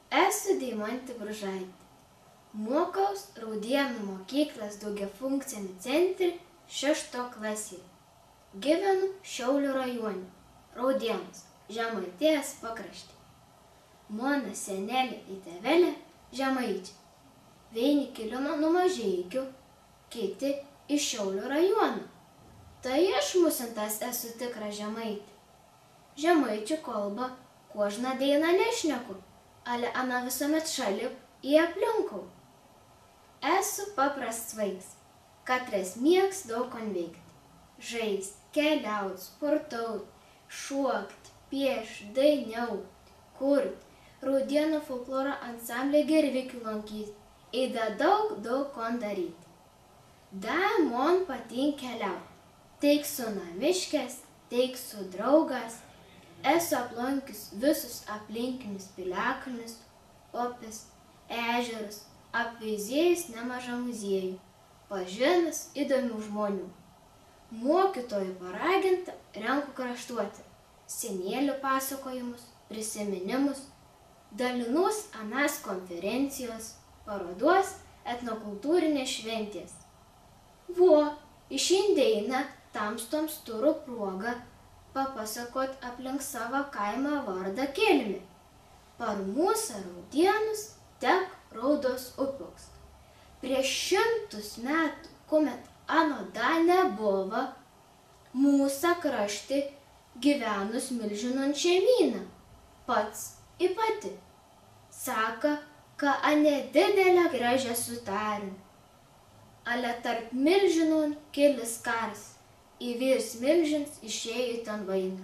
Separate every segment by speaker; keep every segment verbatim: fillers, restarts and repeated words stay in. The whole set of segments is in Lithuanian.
Speaker 1: Esu Deimantė Bružaitė. Mokaus Raudėnų mokyklos daugiafunkciame centre šešto klasėje. Gyvenu Šiaulių rajone, Raudėnus, Žemaitijos pakrašty. Mano senelė ir tėvelė žemaičiai. Vieni kilimo nuo Mažeikių, kiti iš Šiaulių rajono. Tai aš musintas esu tikra žemaitė. Žemaičių kalba kožną dainą nešneku, ale ana visuomet šalip į aplinkau. Esu paprasts vaiks, katras mėgs daug ko veikti. Žaist, keliaut, sportaut, šokt, piešt, dainiaut, kurt, Raudėnų folkloro ansamblį gervikių lankyt, eida daug, daug ko daryti. Da man patinka keliaut, teik su namiškės, teik su draugas. Esu aplankius visus aplinkinius piliakalnius, upes, ežerus, apveizėjus nemažą muziejų, pažinus įdomių žmonių. Mokytojų paraginta renku kraštuoti, senėlių pasakojimus, prisiminimus, dalinus anas konferencijos, parodos, etnokultūrinės šventės. Vo, išindeina tamstoms turiu progą papasakot aplink savo kaimą vardą kelmę. Par mūsų Raudėnus tek Raudos upės. Prieš šimtus metų, kuomet ano da nebuvo, mūsų krašti gyvenus milžinų šeimyną, pats į pati. Saka, ka ane didelę gražią sutarin. Ale tarp milžinų kilis karas, į vyrs milžins išėjo į ten vainą.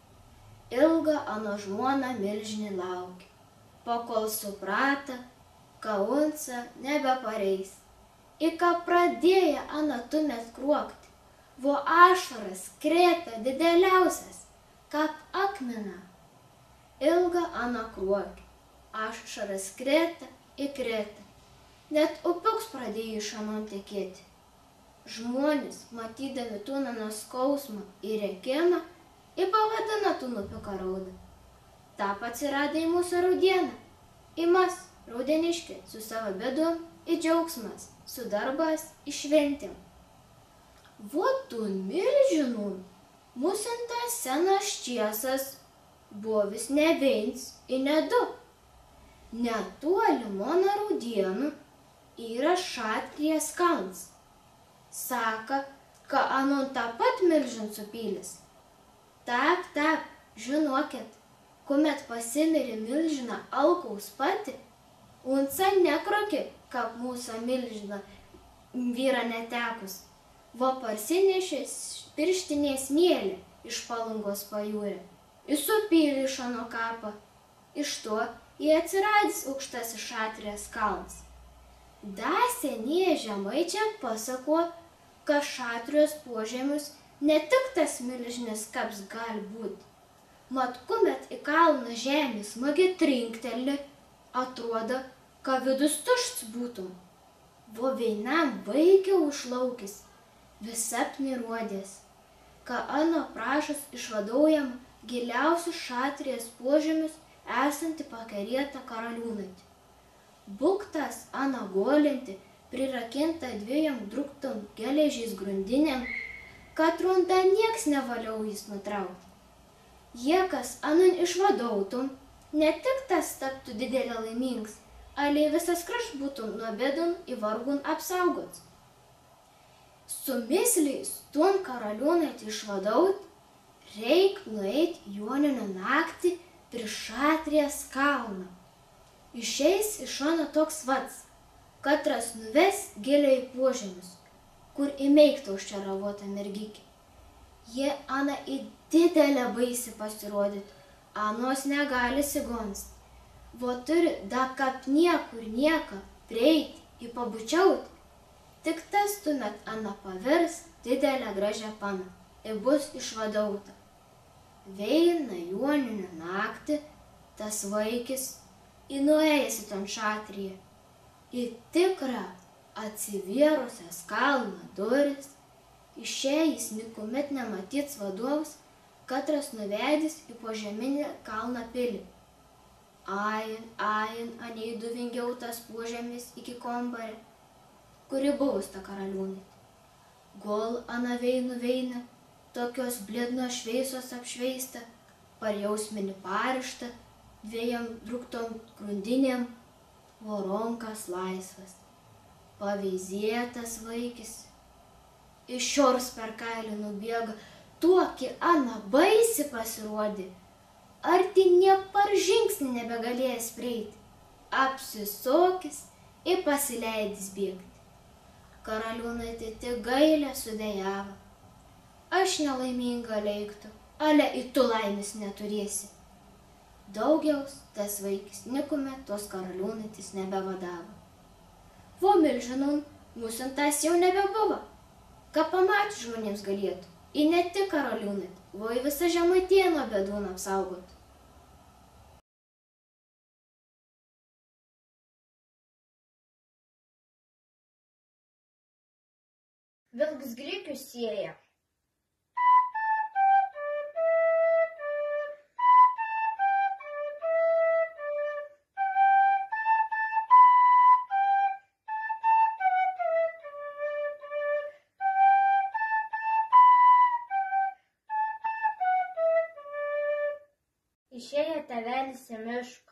Speaker 1: Ilga ano žmona milžinį laukė, pakol suprata, ka unca nebepareis. I ką pradėjo ana tumet kruokti, vo ašaras krėta dideliausias, kap akmena. Ilga ana kruokė, ašaras krėta į krėtą, net upiuks pradėjo iš anon tekėti. Žmonės, matydami tūnaną skausmą ir rėkimą, į pavadina tūnupiuką raudą. Tap atsirado į mūsų Raudėną, į mas, raudeniškį, su savo bėdom, į džiaugsmas, su darbas, į šventėm. Votų milžinų, mūsintas senas čiesas, buvo vis ne viens ir ne du. Netoli mano Raudėnų yra Šatrijos kalnas. Saka, ka anon tą pat milžinsų pilis. Tap, tap, žinokit, kuomet pasimirė milžiną alkaus pati, unca nekrokė, kap mūsų milžiną vyra netekus. Vo parsinešė pirštinės smėlį iš Palangos pajūrė, į supylį iš ano kapą. Iš to į atsiradęs aukštasis Šatrijos kalnas. Da senieji žemaičiai pasako, ka Šatrijos požemius ne tik tas milžinis kaps gali būti. Mat kuomet į kalną žemė smagiai trinkteli, atrodo, ka vidus tušts būtum. Vo vienam vaikiau užlaukis, visapni rodės, ka ano prašas išvaduojam giliausius Šatrijos požemius esanti pakarieta karaliūnaitė. Buktas ana golinti, prirakinta dviejom druktom geležiais grundinėm, kad runda nieks nevaliau jis nutraukti. Jiekas anon išvadautum, ne tik tas taptų didelė laimingas, ale visas krašt būtum nuo bėdon į vargun apsaugots. Su misliais tuom karaliūnaitį išvadaut, reik nueit Joninių naktį prie Šatrijos kalną. Išeis iš šono toks vats, katras nuves giliai į požemius, kur įmeikta užčaravota mergikė. Jie ana į didelę baisį pasirodyt, anos negali sigonst. Vo turi da kap niekur nieką prieiti, į pabučiaut. Tik tas tuomet ana pavirs didelę gražią paną ir bus išvadauta. Veina Joninių naktį tas vaikis į nuėjęs į ten Šatriją. Į tikrą atsivėrusias kalno duris, išėjęs nikuomet nematyts vadovas, katras nuvedęs į požeminį kalną pilį. Ain, ain, aneidu vingiau tas puožėmis iki kombarė, kuri buvus ta karaliūnė. Gol anavei nuveina, tokios blėdno šveisos apšveista, parjausminį parištą, dviejam druktom grundinėm, voronkas laisvas, paveizėtas vaikis. Iš šiors per kailį nubėga, tuoki ana baisi pasirodė, arti nė par žingsnį nebegalėjęs prieiti, apsisokis ir pasileidęs bėgti. Karaliūnaitė tik gailę sudejavo. Aš nelaiminga leiktų, ale į tu laimės neturėsi. Daugiaus tas vaikis nikume tos karaliūnaitės nebevadavo. Vo milžinun nusintas jau nebebuvo. Ką pamatyti žmonėms galėtų, į ne tik karaliūnaitę, vo į visą Žemaitiją nuo bėdų apsaugotų.
Speaker 2: Vilkas grikius sėja. Išėjo tėvelis į mišką.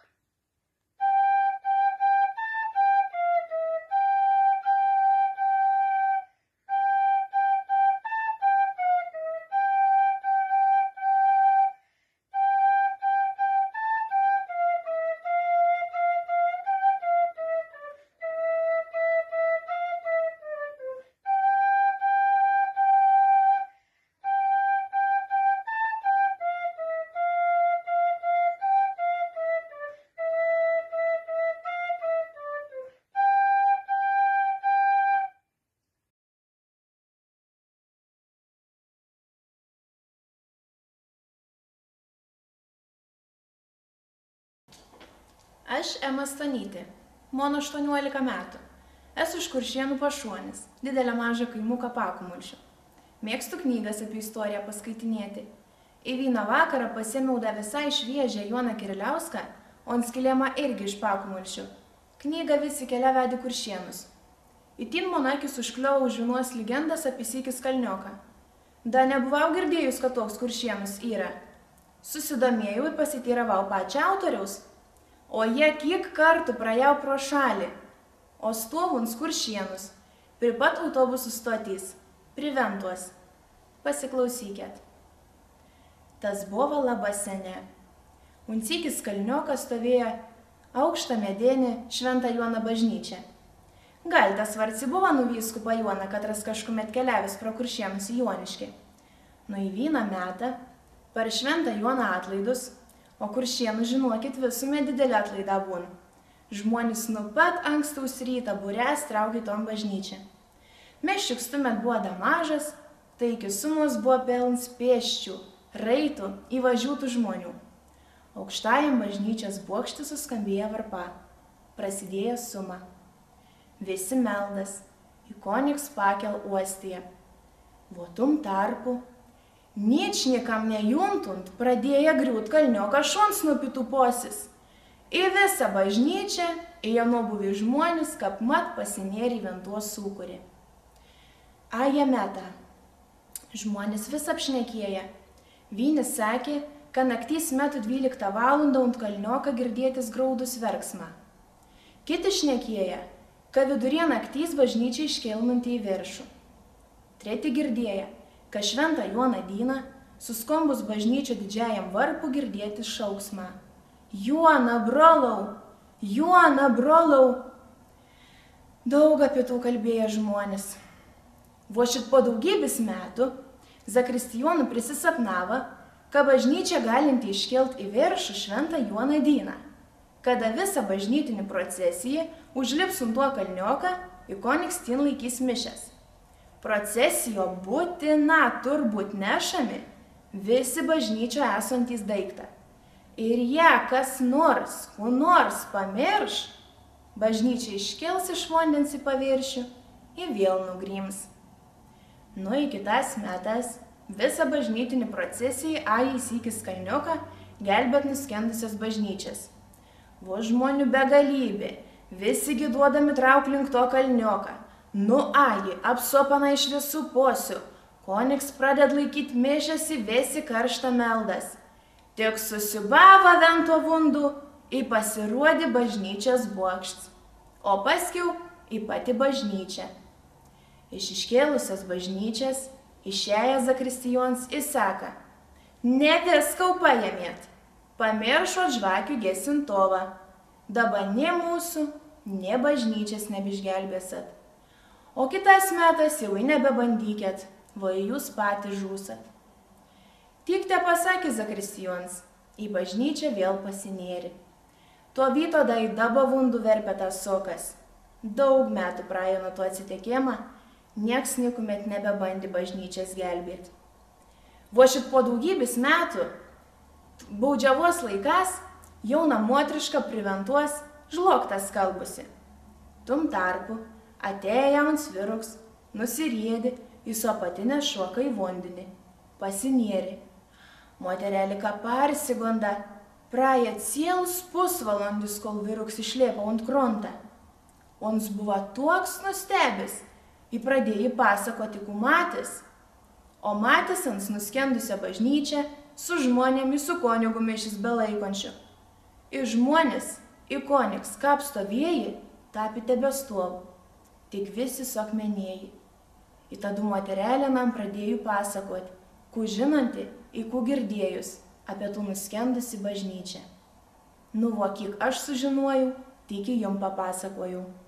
Speaker 3: Aš Ema Stonytė, man aštuoniolika metų. Esu iš Kuršėnų Pašuonis, didelę mažą kaimuką Pakumulšių. Mėgstu knygas apie istoriją paskaitinėti. Į vieną vakarą pasėmiau da visai šviežią Joną Kiriliauską, o ant skilėma irgi iš Pakumulšių. Knygą visi kelia vedė Kuršėnus. Įtin mano akis užkliuvo už vienos legendas apie sykį Skalnioką. Da nebuvau girdėjus, kad toks Kuršėnus yra. Susidomėjau ir pasiteiravau pačią autoriaus. O jie kiek kartų praėjau pro šalį, o stovuns Kuršėnus, prie pat autobusų stotys, priventuos. Pasiklausykit. Tas buvo laba sene. Unsykis Skalniokas stovėjo aukštą medėnį Šventą Joną bažnyčią. Gal tas varci buvo nuvyskupa Joną, kad ras kažkuomet keliavęs pro Kuršėnus į Joniškį. Nu į vieną metą, per Šventą Joną atlaidus, o Kuršėnų, žinokit, visume didelį atlaidą būn. Žmonės nuo pat ankstaus rytą būrės traukė tom bažnyčią. Mes šikstumet buvo da mažas, tai iki sumos buvo pelns pėsčių, raitų, įvažiuotų žmonių. Aukštajam bažnyčios bokšte suskambėjo varpa. Prasidėjo suma. Visi meldas, ikoniks pakel uostėje. Votum tarpu, niečniekam nejuntunt, pradėjo griūt Kalnioką šons nuo pitų posis. Į visą bažnyčią ėjo nuobuvi žmonės, kap mat pasinėrė ventuos sūkurį. Aja meta. Žmonės vis apšnekėja. Vienas sakė, kad naktys metų dvyliktą valandą ant Kalnioką girdėtis graudus verksmą. Kiti šnekėja, kad vidurie naktys bažnyčia iškelnanti į viršų. Treti girdėja, kad Šventą Joną dieną suskombus bažnyčio didžiajam varpu girdėti šauksmą. Joną, brolau! Joną, brolau! Daug apie tų kalbėjo žmonės. Vošit po daugybės metų Zakristijonų prisisapnavo, kad bažnyčia galinti iškelt į viršų Šventą Joną dieną, kada visą bažnytinį procesiją užlips ant tuo Kalnioką, ikoniks tin laikys mišes. Procesijo būtina turbūt nešami visi bažnyčio esantys daiktą. Ir ją kas nors, ku nors pamirš, bažnyčia iškels iš vandens į paviršių ir vėl nugrims. Nu į kitas metas visą bažnytinį procesiją aja įsykis Kalnioką gelbėt nuskendusias bažnyčias. vo žmonių begalybė, visi giduodami trauk link to kalnioką. Nu aji, apsopana iš visų posių, koniks praded laikyt mišęs į vėsi karštą meldas. Tik susiubavo vento vundu, į pasiruodį bažnyčios bokšts, o paskiau į pati bažnyčią. Iš iškėlusios bažnyčias išėjęs zakristijons įsaka, ne viską paėmėt, pamiršot žvakių gesintovą, dabar ne mūsų, ne bažnyčias nebišgelbėsat. O kitas metas jau nebebandykėt, va jūs patys žūsat. Tik te pasakė zakristijons, į bažnyčią vėl pasinėri. Tuo vyto dai daba vundų verpetas sokas. Daug metų praėjo nuo to atsitekėmą, nieks niekumet nebebandė bažnyčias gelbėti. Vošit po daugybės metų, baudžiavos laikas, jauna motriška priventuos žloktas kalbusi. Tum tarpu atėjo jauns vyruks, nusiriedi į su apatinę šoką į vandenį, pasinėri. Moterelį ką parsigonda, praėjo cielus pusvalandis, kol vyruks išlėpo ant krontą. Ons buvo toks nustebęs, į pradėjį pasakoti kumatis, o matęs ant nuskendusią bažnyčią su žmonėmis su konigu mišis belaikončiu. I žmonės, i koniks kapsto vėjį, tapi tebestovu, tik visi suakmenėjai. Į tadu moterelę man pradėjų pasakoti, ku žinanti, į ku girdėjus apie tų nuskendusi bažnyčią. Nu, vo, kiek aš sužinojau, tik jum papasakojau.